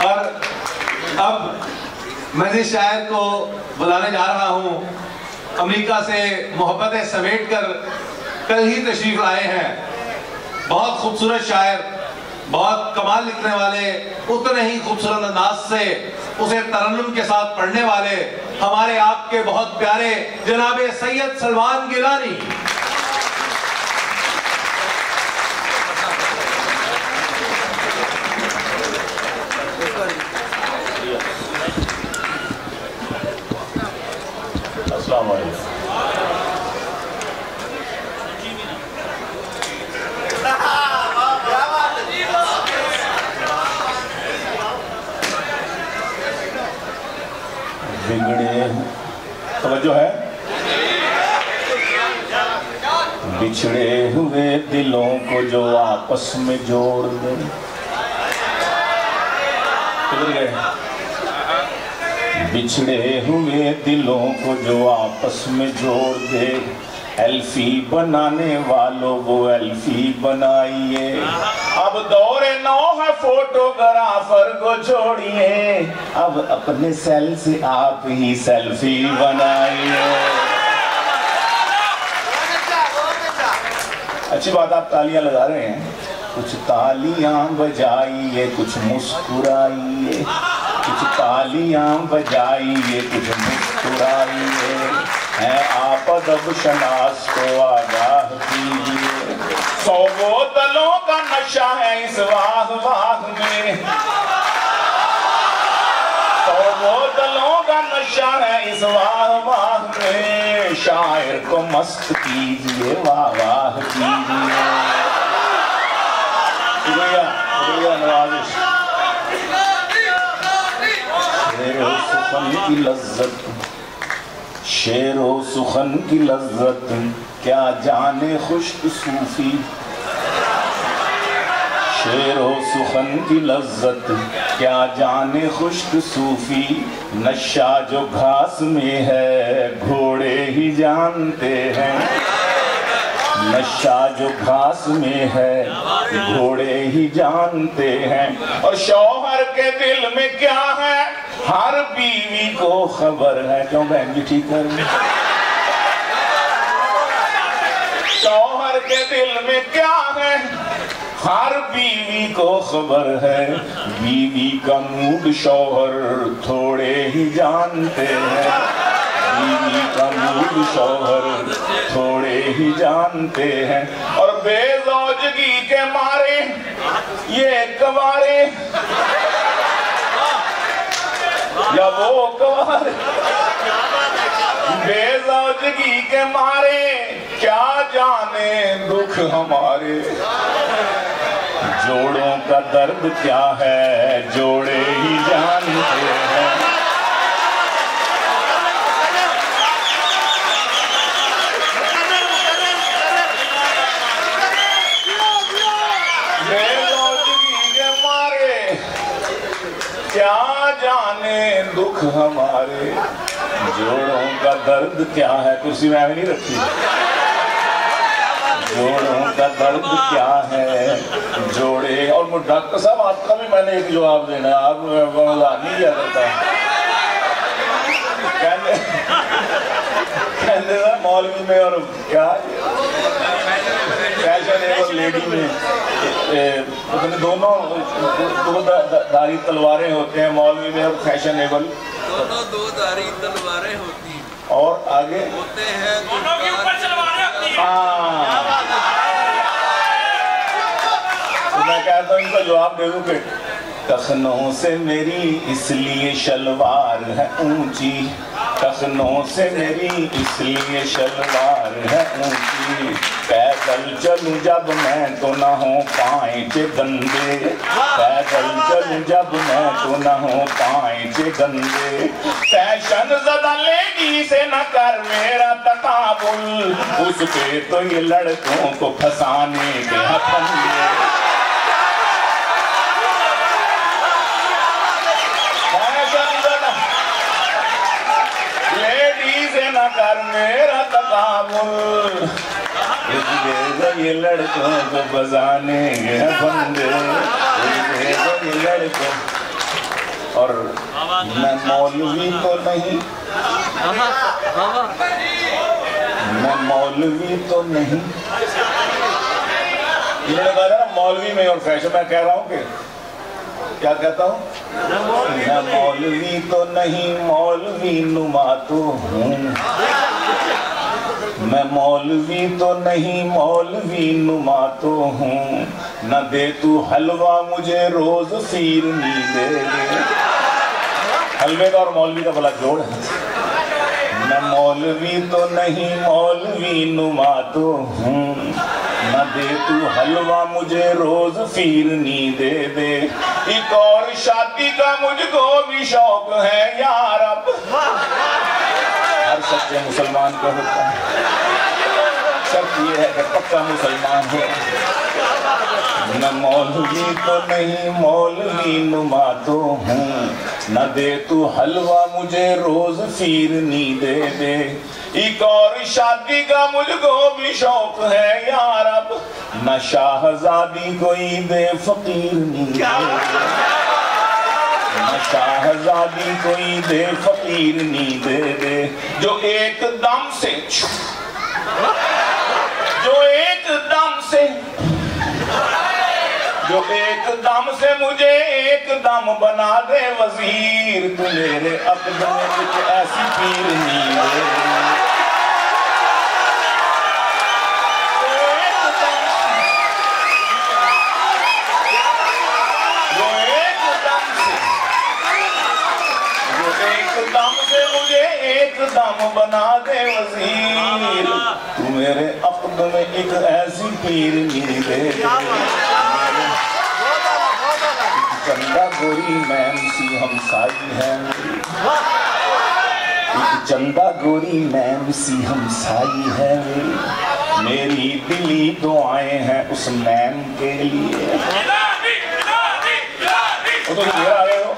और अब मैं जिस शायर को बुलाने जा रहा हूँ, अमेरिका से मोहब्बतें समेट कर कल ही तशरीफ लाए हैं। बहुत खूबसूरत शायर, बहुत कमाल लिखने वाले, उतने ही खूबसूरत अंदाज से उसे तरन्नुम के साथ पढ़ने वाले हमारे आपके बहुत प्यारे जनाब सैयद सलमान गिलानी। अस्सलाम वालेकुम। बिगड़े तवज्जो है, बिछड़े हुए दिलों को जो आपस में जोड़ दे। बिछड़े हुए दिलों को जो आपस में जोड़ दे, एल्फी बनाने वालों वो एल्फी बनाइए। अब दौरे नौ है फोटोग्राफर को छोड़िए, अब अपने सेल से आप ही सेल्फी बनाइए। अच्छी बात, आप तालियां लगा रहे हैं, कुछ तालियां बजाइए, कुछ मुस्कुराइए, कुछ तालियां बजाइए, कुछ मुस्कुराइए। है आप अदब शनास को आगाह कीजिए, 100 बोतलों का नशा है इस वाह वाह में, 100 बोतलों का नशा है इस वाह वाह में। शायर को मस्त कीजिए, वाह वाह कीजिए। शुक्रिया, शुक्रिया नवाजिश। शेरो सुखन की लज्जत, शेरो सुखन की लज्जत क्या जाने खुश्क सूफी, शेरो सुखन की लज्जत क्या जाने खुश्क सूफी। नशा जो घास में है घोड़े ही जानते हैं, नशा जो घास में है घोड़े ही जानते हैं। और शौहर के दिल में क्या है हर बीवी को खबर है। क्यों बहन जी ठीक है? शौहर के दिल में क्या है हर बीवी को खबर है, बीवी का मूड शौहर थोड़े ही जानते हैं, बीवी का मूड शौहर थोड़े ही जानते हैं। और बेजौजगी के मारे ये कवारे या वो कवारे, बेजौजगी के मारे क्या जाने दुख हमारे। जोड़ों का दर्द क्या है जोड़े ही जानते हैं। क्या जाने दुख हमारे, जोड़ों का दर्द क्या है। कुर्सी में नहीं रखी। जोड़ों का दर्द क्या है जोड़े। और डॉक्टर साहब आपका भी मैंने एक जवाब देना है, आप नहीं किया करता। कहते मौलवी में और क्या फैशनेबल लेडी में दोनों दो धारी तलवारें होते हैं। मौलवी में और फैशनेबल दोनों दो धारी तलवारें होती हैं। और आगे होते हैं दोनों के ऊपर तलवारें होती हैं। तो मैं कहता हूँ इनका जवाब दे दूं कि टखनों से मेरी इसलिए शलवार है ऊंची, टखनों से मेरी इसलिए शलवार है ऊंची। पैदल चलूं जब मैं तो न हो पाएंचे गंदे, पैदल चलूं जब मैं तो न हो पाएंचे गंदे। फैशन ज़दा लेडी से न कर मेरा तकाबुल, उस पे तो ये लड़कों को फंसाने के हथंगे। कर मेरा तकाबुल, ये लड़कों को बजाने के बंदे, ये लड़कों और मैं मौलवी तो नहीं, मैं मौलवी तो नहीं। इन्होंने कहा ना मौलवी में और फैशन, मैं कह रहा हूँ कि क्या कहता हूँ, मैं मौलवी तो नहीं मौलवी नुमा तो हूँ, मैं मौलवी तो नहीं मौलवी नुमा तो हूँ, न दे तू हलवा मुझे रोज फिरनी दे दे। हलवे का और मौलवी का भला जोड़ है। मैं मौलवी तो नहीं मौलवी नुमा तो हूँ, न दे तू हलवा मुझे रोज फिरनी दे दे। एक और शादी का मुझको भी शौक है यार, अब हर सच्चे मुसलमान को होता है। शर्त ये है कि पक्का मुसलमान हो। मैं मौलवी तो नहीं मौलवी नुमा तो हूँ, न दे तू हलवा मुझे रोज फिरनी दे दे। एक और शादी का मुझको भी शौक है यार, अब न शाहजादी कोई दे फकीर नी दे, न शाहजादी कोई दे फकीर नी दे दे। जो एकदम से मुझे एकदम बना दे वजीर, तू मेरे अक़दम में ऐसी पीर नी दे। एकदम बना दे वजीर, तू मेरे अक़द में एक ऐसी पीर नी दे। चंदा गोरी मैम सी हमसाई है, एक चंदा गोरी मैम सी हमसाई है, मेरी दिली दुआएं हैं उस मैम के लिए। वो तो आ रहे हो।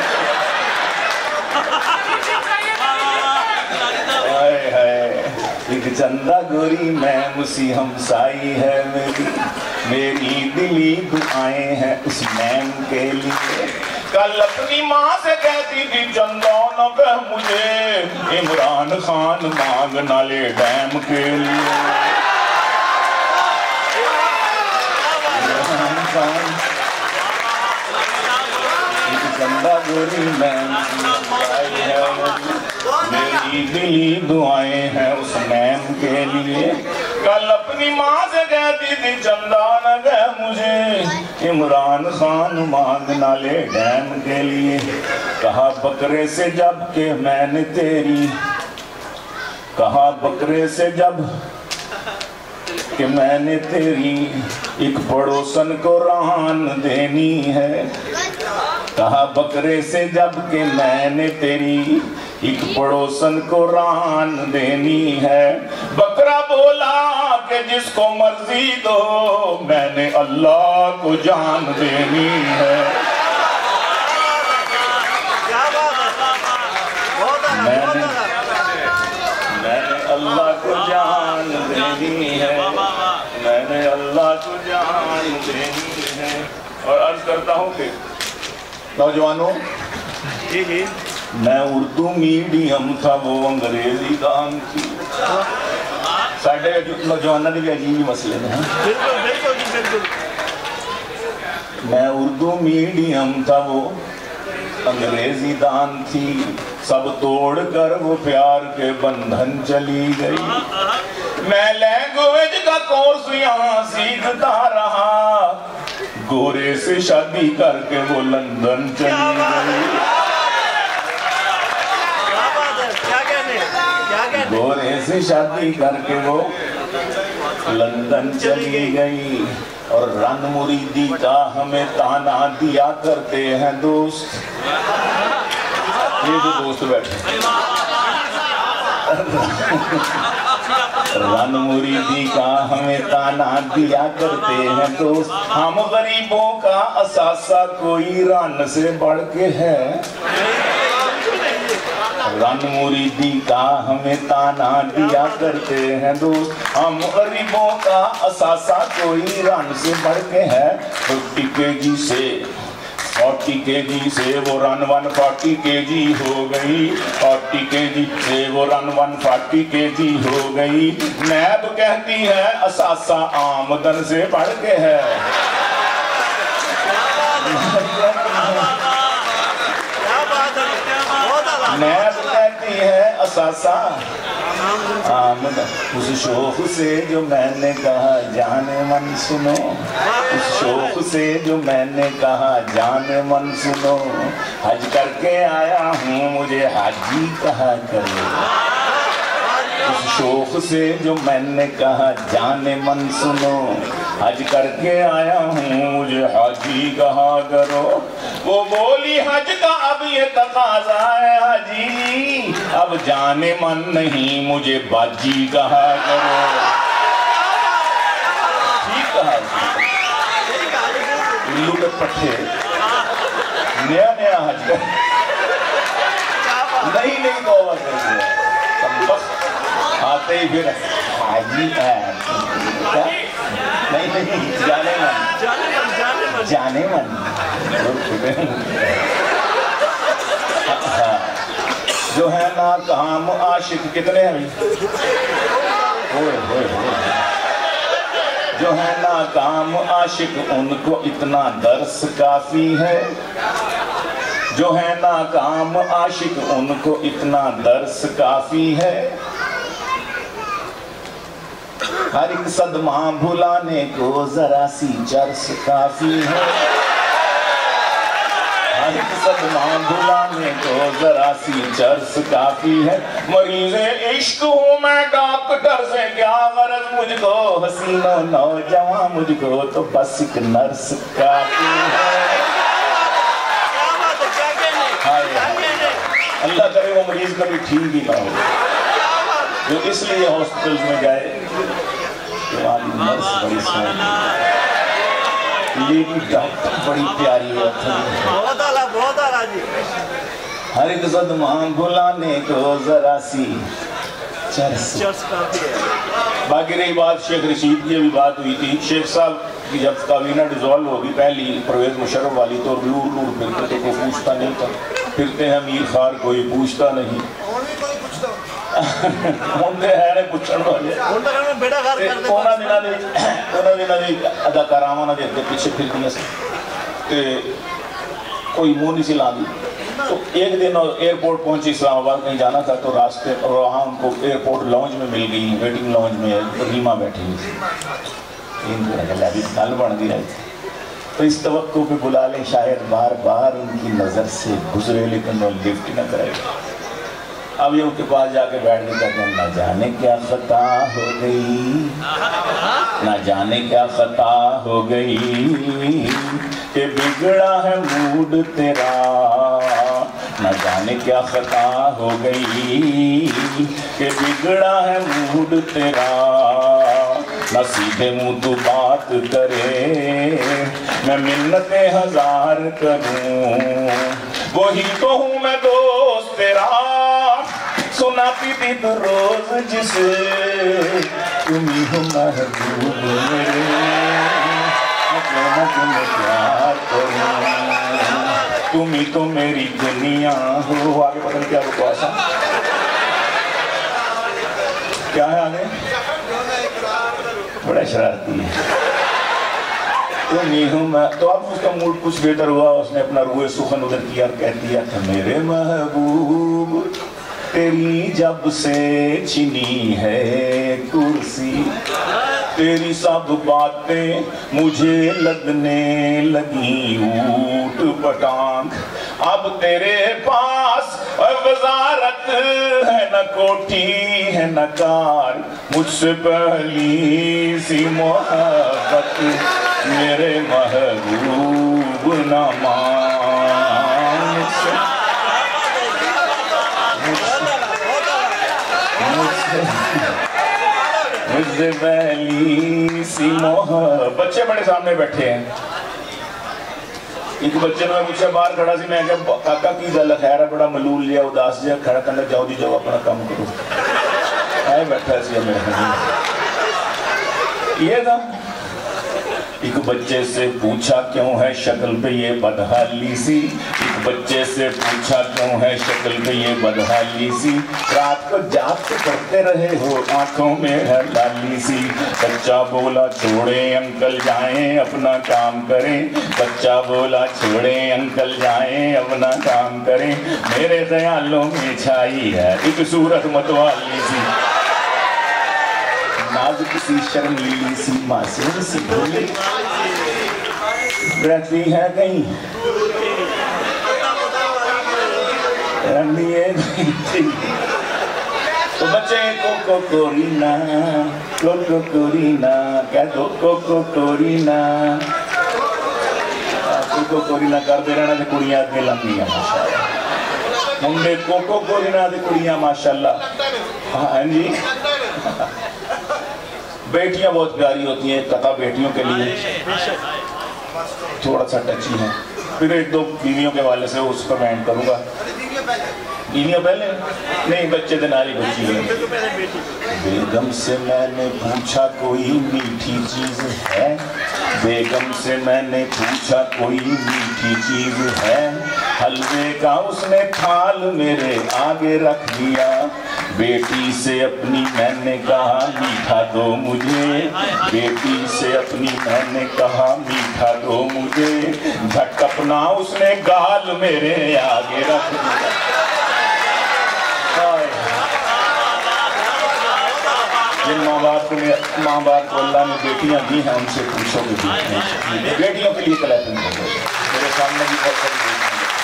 एक चंदा गोरी मैम सी हमसाई है, मेरी दिली दुआएं हैं उस मैम के लिए। कल अपनी माँ से कहती थी चंदा न कह मुझे, इमरान खान मांगना ले डैम के लिए। चंदा गोरी मैम सी हमसाई है, मेरी दिली दुआएं हैं उस मैम के लिए। कल अपनी माँ से कहती थी चंदा न गए मुझे, इमरान खान मांगना ले डैम के लिए। कहा बकरे से जब के मैंने तेरी, कहा बकरे से जब कि मैंने तेरी एक पड़ोसन को रान देनी है। कहा बकरे से जब के मैंने तेरी एक पड़ोसन को रान देनी है। बकरा बोला कि जिसको मर्जी दो, मैंने अल्लाह को जान देनी है। मैंने अल्लाह को जान देनी है, मैंने अल्लाह को जान देनी है। और अर्ज करता हूँ कि नौजवानों, मैं उर्दू मीडियम था वो अंग्रेजी काम की। साढ़े नौजवानों के भी अजीब मसले हैं। मैं उर्दू मीडियम था वो अंग्रेजी दान थी, सब तोड़ कर वो प्यार के बंधन चली गई। मैं लैंग्वेज का कोर्स यहाँ सीखता रहा, गोरे से शादी करके वो लंदन चली गई। गोरे से शादी करके वो लंदन चली गई। और रन मुरीदी का हमें ताना दिया करते हैं दोस्त। ये जो दोस्त बैठे रन मुरीदी का हमें ताना दिया करते हैं दोस्त। हम गरीबों का असासा कोई रन से बढ़ के है। रन मुरीदी का हमें ताना दिया करते हैं दोस्त। हम गरीबों का असासा कोई रन से बढ़ के है। तो टिकेगी से 40 kg से वो रन 140 kg हो गई, 40 kg से वो रन 140 kg हो गई। नैब कहती है असासा आमदन से बढ़ के है। नैब कहती है असासा आमदन। उस शौक से जो मैंने कहा जाने मन सुनो, उस शौक से जो मैंने कहा जाने मन सुनो, हज करके आया हूँ मुझे हाजी कहा करो। उस शौक से जो मैंने कहा जाने मन सुनो, हज करके आया हूँ मुझे हाजी कहा करो। वो बोली हज का अब ये तकाजा है हाजी, अब जाने मन नहीं मुझे बाजी कहा करो। ठीक कहा उल्लू के पट्टे, नया नया हज कर नहीं तौबा कर दिया, बस आते ही फिर हाजी है क्या? नहीं जाने मन, जाने मन। जो है ना काम आशिक कितने हैं जो है ना काम आशिक उनको इतना दर्स काफी है, जो है ना काम आशिक उनको इतना दर्स काफी है। हर एक सदमा भुलाने को जरा सी चर्स काफी है, हर एक सदमा भुलाने को जरा सी चर्स काफी है। मरीज़े इश्क हूँ मैं डॉक्टर से क्या गरज मुझको, हसीनो नौजवान मुझको तो बस एक नर्स काफी है। अल्लाह करे वो मरीज कभी ठीक ही ना हो, जो इसलिए हॉस्पिटल में गए नर्स बड़ी सोनी, लेडी डॉक्टर बड़ी प्यारी है। बहुत आला जी। हर एक सदमा भुलाने को जरा सी चर्स। बाकी रही बात शेख रशीद की अभी बात हुई थी, शेख साहब की जब काबीना डिसॉल्व होगी पहली परवेज मुशर्रफ वाली तो लूर लूर फिरते तो कोई पूछता नहीं था, फिरते हैं मीर खार कोई पूछता नहीं। अदाकारावां दे अगे पिछे फिरदियां सी ते कोई मुंह नहीं सी लांदी। तो एक दिन एयरपोर्ट पहुंची इस्लामाबाद, कहीं जाना था तो रास्ते और वहाँ उनको एयरपोर्ट लॉन्ज में मिल गई, वेटिंग लॉन्ज में रीमा बैठी हुई थी। कल बन गई थी तो इस तवक्को पे बुला ले शायद बार बार उनकी नज़र से गुजरे लेकिन वो लिफ्ट न करेगा। अब ये उनके पास जाके बैठ के कहते हैं न जाने क्या खता हो गई, न जाने क्या खता हो गई कि बिगड़ा है मूड तेरा, न जाने क्या खता हो गई कि बिगड़ा है मूड तेरा। न सीधे मुंह तू बात करे मैं मिन्नतें हजार करूं, वही तो हूँ मैं दोस्त तेरा, सुनाती थी तो रोज जिसे तुम ही हो महबूब मेरे, तुम्हें प्यार करूं, तुम ही तो मेरी दुनिया हो। आगे पता क्या बकवास क्या है आगे, बड़ा शरारती है। तो नहीं हूँ मैं, तो अब उसका मूड कुछ बेहतर हुआ, उसने अपना रुए सुखन उधर किया और कह दिया था मेरे महबूब तेरी जब से छिनी है कुर्सी, तेरी सब बातें मुझे लगने लगी ऊट पटांग। अब तेरे पास वजारत है न कोठी है न कार, मुझसे पहली सी मोहब्बत मेरे महबूब न मान। मुझसे पहली सी मोहब्बत। बच्चे बड़े सामने बैठे हैं, एक बच्चे ने मुझसे बाहर खड़ा सी, मैं क्या काका की गल खैर है, बड़ा मलूल जिहा उदास जिहा खड़ा, कहना जाओ जी जाओ अपना काम करो। है बैठा सी मेरे ये था एक बच्चे से पूछा क्यों है शक्ल पे ये बदहाली सी, एक बच्चे से पूछा क्यों है शक्ल पे ये बदहाली सी, रात को जाग के पढ़ते रहे हो आंखों में है लाली सी। बच्चा बोला छोड़े अंकल जाएं अपना काम करें, बच्चा बोला छोड़े अंकल जाएं अपना काम करें, मेरे ख्यालों में छाई है एक सूरत मतवाली सी, नाजुक सी शर्मीली सी मासूम सी भोली रहती है कहीं तो बच्चे कोको कोरीना कह दो कोको कोरीना करते रहना तो कुड़ियां अगे लंघियां माशाअल्लाह, मुंडे कोको कोरीना ते कुड़ियां माशाअल्लाह। हाँ जी बेटियां बहुत प्यारी होती हैं, कथा बेटियों के लिए थोड़ा सा टची है, फिर एक दो बीवियों के वाले से उस पर मैं एंड करूंगा। बीवियां पहले नहीं, बच्चे तो नारी बच्ची है। बेगम से मैंने पूछा कोई मीठी चीज है, बेगम से मैंने पूछा कोई मीठी चीज है, हलवे का उसने थाल मेरे आगे रख दिया, बेटी से अपनी मैंने कहा मीठा दो मुझे, बेटी से अपनी मैंने कहा मीठा दो मुझे, झट अपना उसने गाल मेरे आगे रख दिया। जिन माँ बाप को अल्लाह ने बेटियां दी हैं उनसे पूछोगे बेटियों के लिए कलेक्शन करो। मेरे सामने भी बहुत सारी बेटियां,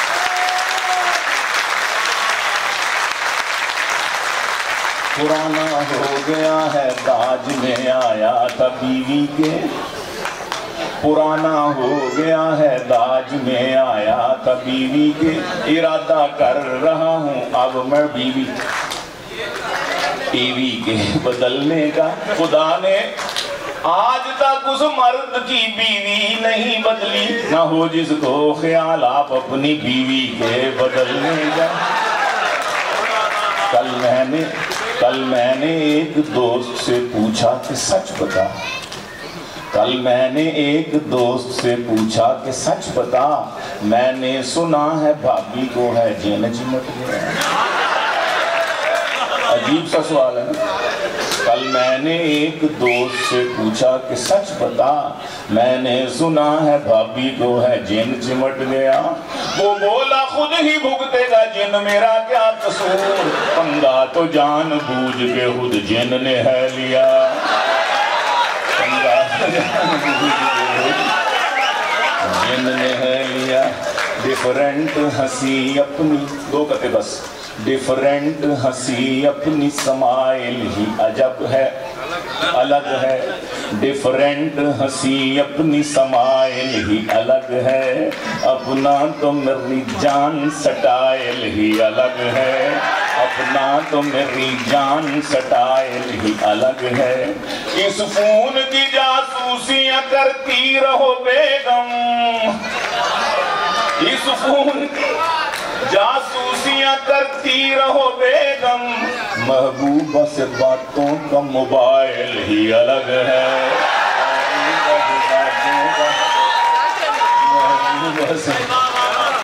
पुराना हो गया है दाज में आया था बीवी के, पुराना हो गया है दाज में आया था बीवी के, इरादा कर रहा हूँ अब मैं बीवी के बदलने का। खुदा ने आज तक उस मर्द की बीवी नहीं बदली, ना हो जिसको ख्याल आप अपनी बीवी के बदलने का। कल मैंने एक दोस्त से पूछा कि सच बता, कल मैंने एक दोस्त से पूछा कि सच बता, मैंने सुना है भाभी को है जेन चिमट गया। अजीब सा सवाल है। कल मैंने एक दोस्त से पूछा कि सच बता, मैंने सुना है भाभी को है जिन चिमट गया। वो बोला खुद ही भुगतेगा जिन, मेरा क्या कसूर, पंगा तो जान बूझ के खुद जिन ने है लिया, पंगा तो जान बूझ के जिन ने है लिया। डिफरेंट हंसी अपनी, दो कते बस, डिफरेंट हंसी अपनी समाइल ही अजब है, अलग है, डिफरेंट हंसी अपनी समाइल ही अलग है, अपना तो मेरी जान स्टाइल ही अलग है, अपना तो मेरी जान स्टाइल ही अलग है। इस फोन की जासूसियां करती रहो बेगम, इस फोन की जासूसियां करती रहो बेगम, महबूबा से बातों का मोबाइल ही अलग है, महबूबा से